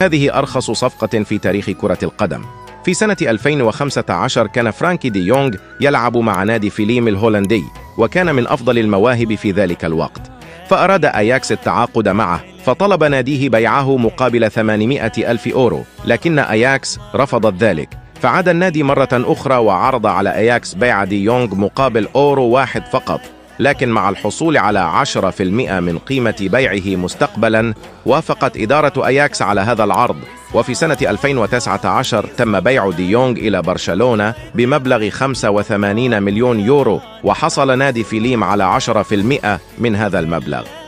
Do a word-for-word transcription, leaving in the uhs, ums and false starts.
هذه أرخص صفقة في تاريخ كرة القدم. في سنة ألفين وخمسة عشر كان فرانكي دي يونغ يلعب مع نادي فيليم الهولندي، وكان من أفضل المواهب في ذلك الوقت، فأراد أياكس التعاقد معه، فطلب ناديه بيعه مقابل ثمانمائة ألف أورو، لكن أياكس رفضت ذلك، فعاد النادي مرة أخرى وعرض على أياكس بيع دي يونغ مقابل أورو واحد فقط، لكن مع الحصول على عشرة بالمئة من قيمة بيعه مستقبلا، وافقت إدارة أياكس على هذا العرض. وفي سنة ألفين وتسعة عشر تم بيع دي يونغ إلى برشلونة بمبلغ خمسة وثمانين مليون يورو، وحصل نادي فيليم على عشرة بالمئة من هذا المبلغ.